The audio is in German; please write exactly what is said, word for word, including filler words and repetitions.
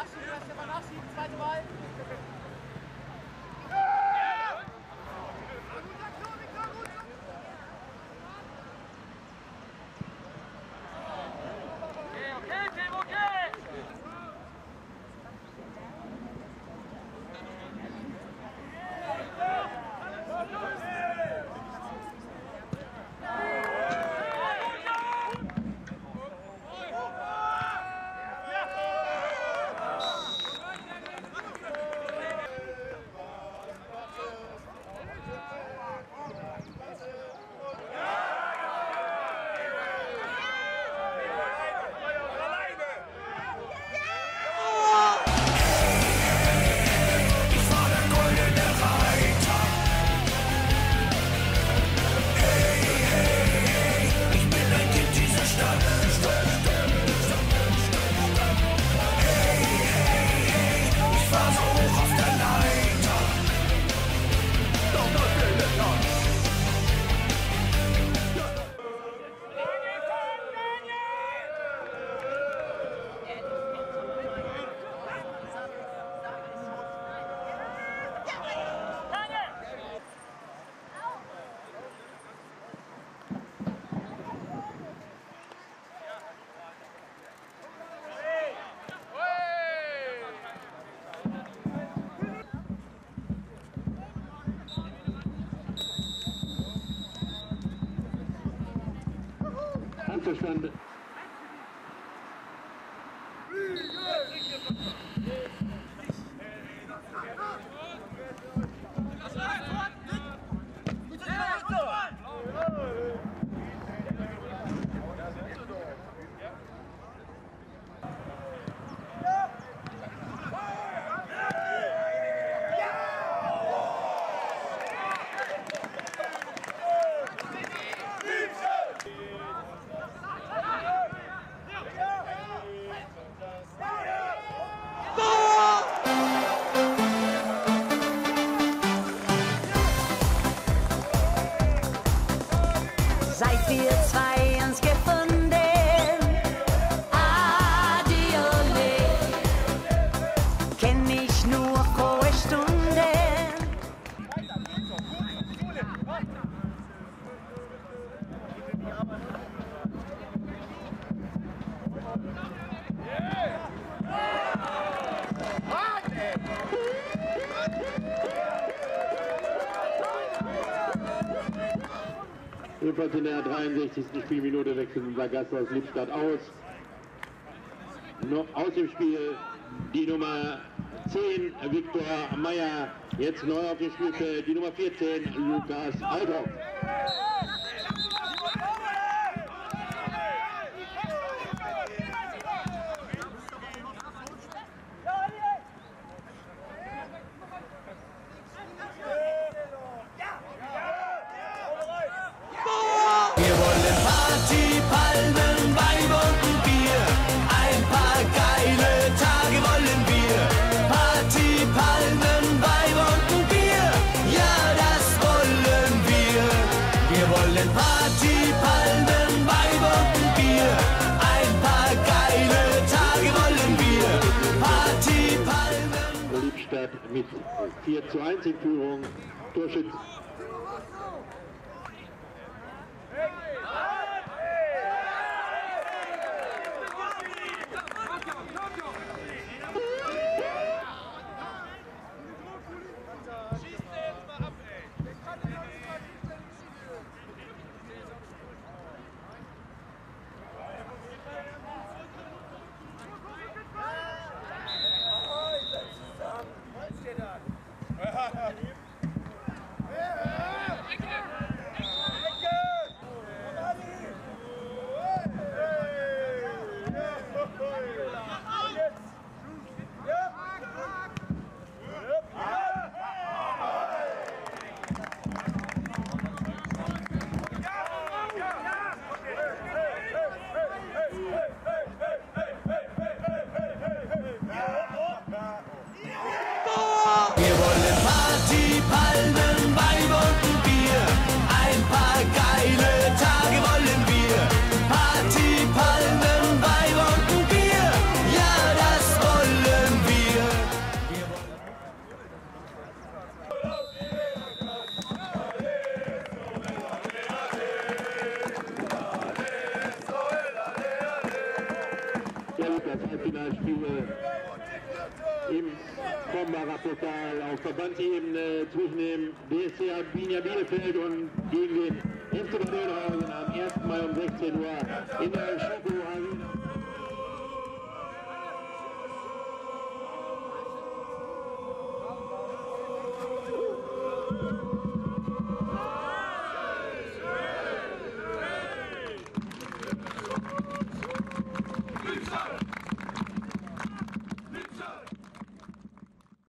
nachschieben, erst mal nachschieben, zweite Ball. Einverstanden. Seid wir zwei uns gefunden, Adiole, kenn ich nur frohe Stunden. Ebenfalls in der dreiundsechzigsten Spielminute wechselt unser Gast aus Lippstadt aus. Noch aus dem Spiel die Nummer zehn, Viktor Meyer. Jetzt neu auf dem Spielfeld die Nummer vierzehn, Lukas Althoff. Wir wollen Party, Palmen, Wein und ein Bier. Ein paar geile Tage wollen wir. Party, Palmen, Wein und ein Bier. Ja, das wollen wir. Wir wollen Party, Palmen, Wein und ein Bier. Ein paar geile Tage wollen wir. Party, Palmen. Lippstadt mit vier zu eins in Führung. Torschütze. Ja. Halbfinalspiele im Krombacher Pokal auf Verbandsebene zwischen dem B S C Arminia Bielefeld und gegen den F C Bad Oeynhausen am ersten Mai um sechzehn Uhr in der Schoko Arena.